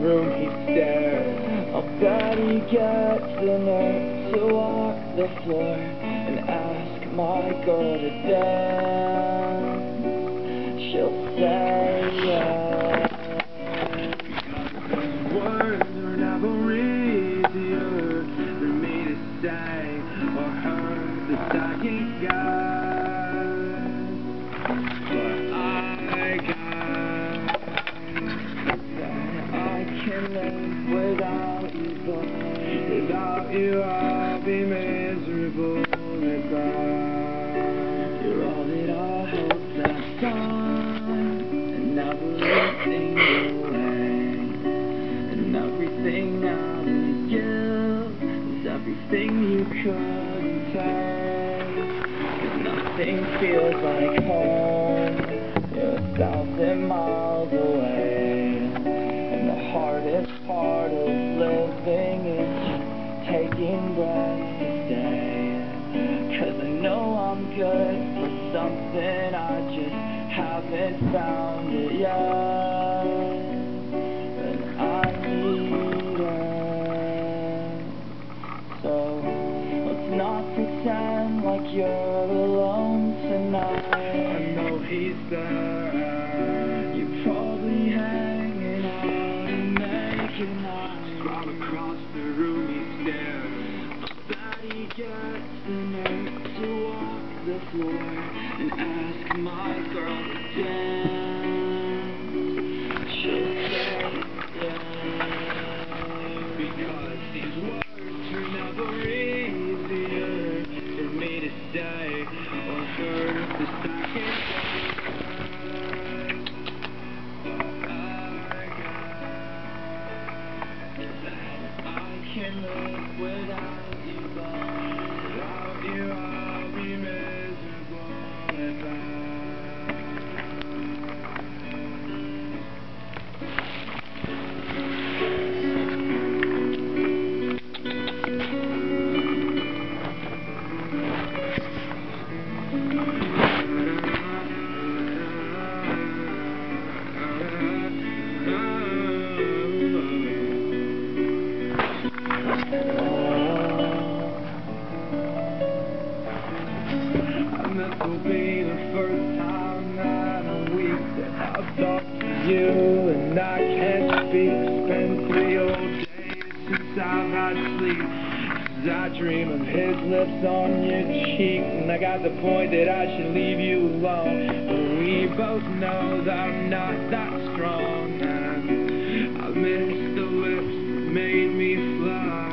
room he stares. I'll bet he gets the nerve to walk the floor and ask my girl to dance. She'll say yes. Because words are never easier for me to say or her the second guess. But I can live without you, but without you I'll be miserable at that. you're all that I hope that's on, and everything away, and everything I would give is everything you couldn't take. 'Cause nothing feels like home. You're 1,000 miles away, and the hardest part of living is just taking breaths to stay. 'Cause I know I'm good for something, I just haven't found it yet, and I need it. So let's not pretend like you're alone tonight. I know he's there. You're probably hanging out and making eyes. All across the room he stares. I bet he gets the nerve to walk the floor and ask my girl to dance. She'll say yes. Because these words are never easier for me to say or her the second I can live without you, but without you I'll be miserable at that. This will be the first time in a week that I've talked to you and I can't speak. Spent 3 whole days since I've had sleep. 'Cause I dream of his lips on your cheek, and I got the point that I should leave you alone. But we both know that I'm not that strong, and I miss the lips that made me fly.